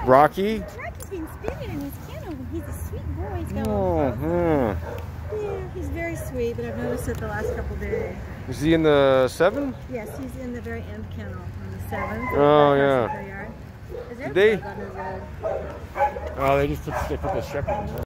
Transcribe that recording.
Rocky? Rocky's been spinning in his kennel. He's a sweet boy. He's got Yeah, he's very sweet, but I've noticed it the last couple days. Is he in the 7? Yes, he's in the very end kennel on the 7th. Oh, yeah. Is there Did they? a bug on his head? Oh, they put the shepherd in there.